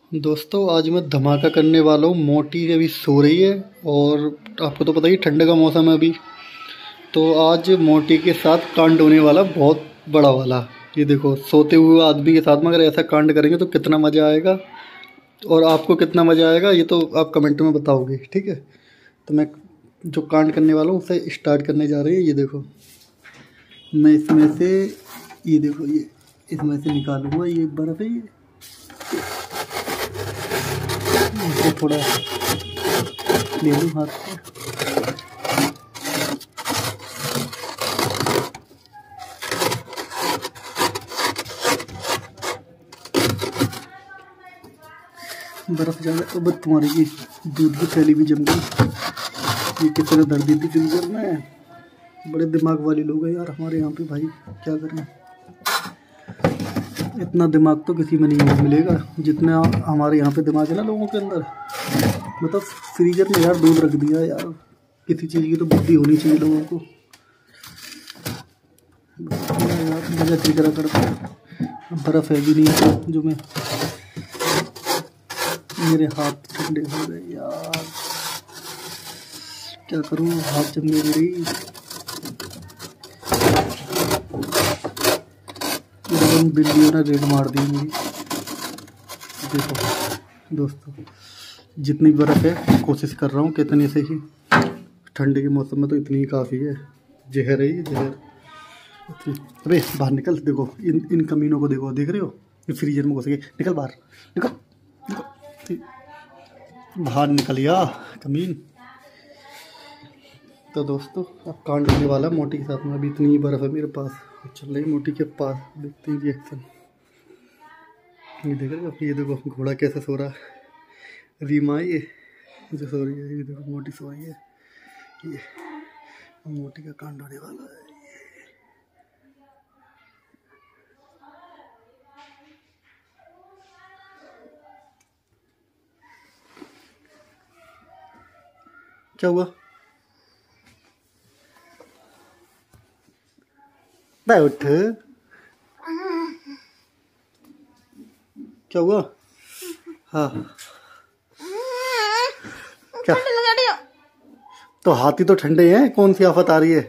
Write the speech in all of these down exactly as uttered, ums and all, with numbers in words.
दोस्तों आज मैं धमाका करने वाला हूँ। मोटी अभी सो रही है और आपको तो पता ही ठंड का मौसम है अभी, तो आज मोटी के साथ कांड होने वाला बहुत बड़ा वाला। ये देखो, सोते हुए आदमी के साथ में अगर ऐसा कांड करेंगे तो कितना मज़ा आएगा और आपको कितना मज़ा आएगा ये तो आप कमेंट में बताओगे, ठीक है। तो मैं जो कांड करने वाला हूँ उसे स्टार्ट करने जा रही है। ये देखो, मैं इसमें से ये देखो ये इसमें से निकालूंगा ये बर्फ़ है, ये थोड़ा ले लूँ हाथ से। बर्फ़ ज़्यादा अब तुम्हारी की दूध की थैली भी जम गई। ये किस तरह दर्द देती फिंगर में। बड़े दिमाग वाले लोग हैं यार हमारे यहाँ पे भाई, क्या करें। इतना दिमाग तो किसी में नहीं मिलेगा जितना हमारे यहाँ पे दिमाग है ना लोगों के अंदर। मतलब फ्रीजर में यार दूध रख दिया यार, किसी चीज़ की तो बुद्धि होनी चाहिए लोगों को यार। मजा की तरह करता है। बर्फ़ है भी नहीं जो मैं, मेरे हाथ ठंडे हो गए यार, क्या करूँ, हाथ जम गए मेरी। बिल्लियों ने रेड मार दी मेरी। देखो दोस्तों, जितनी बर्फ़ है कोशिश कर रहा हूँ कि इतनी से ही, ठंडे के मौसम में तो इतनी ही काफ़ी है। जहर है ये, जहर। अरे बाहर निकल, देखो इन इन कमीनों को देखो, देख रहे हो ये फ्रीजर में घुस गए। निकल बाहर, निकल निकल बाहर, निकल या कमीन। तो दोस्तों अब कांड होने वाला मोटी के साथ में। अभी इतनी ही बर्फ़ है मेरे पास, चल रही मोटी के पास, देखते हैं रिएक्शन। ये देख रहे हो, ये देखो घोड़ा कैसे सो रहा है। रीमा ये जो सो रही है, ये देखो मोटी सो रही है। ये मोटी का कांड होने वाला है। क्या हुआ? बैठ, क्या हुआ? हाँ क्या? तो हाथी तो ठंडे हैं, कौन सी आफत आ रही है?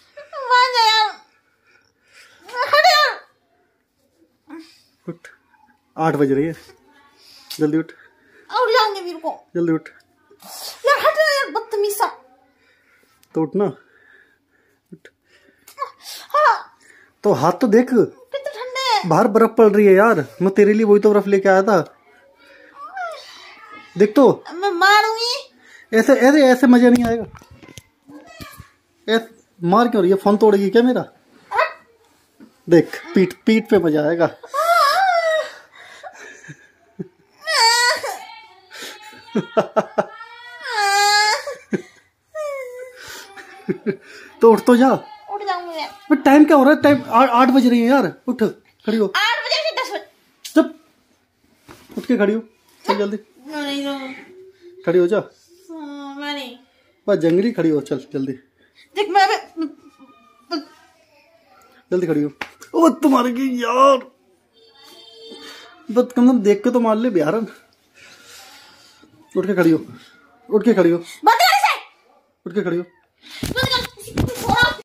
उठ, आठ बज रही है, जल्दी उठ। और लाएंगे मेरे को, जल्दी उठ यार। हट यार बदतमीज सा। तो उठ ना, उठ। हाँ। तो हाथ तो देख, कितने ठंडे हैं। बाहर बर्फ पड़ रही है यार, मैं तेरे लिए वही तो बर्फ लेके आया था। देख तो, मैं मारूंगी। ऐसे ऐसे ऐसे मजा नहीं आएगा। ऐसे मार क्यों रही है? फोन तोड़ेगी क्या मेरा? देख पीठ पीठ पे मजा आएगा। तो उठ तो जा। उठ जाऊंगी मैं। टाइम क्या हो रहा है? टाइम आठ बज रही है यार, उठ खड़ी हो। आठ बजे से दस बजे। चुप, उठ के खड़ी हो, चल जल्दी। नहीं नहीं, खड़ी हो जा। मैं नहीं, बस जंगली खड़ी हो, चल जल्दी। देख मैं जल्दी खड़ी हो। ओ तुम्हारे की यार, बस कम से कम देख के तो मार ले बिहार। उठ के खड़ी हो, उठ के खड़ी हो, उठ के खड़ी हो।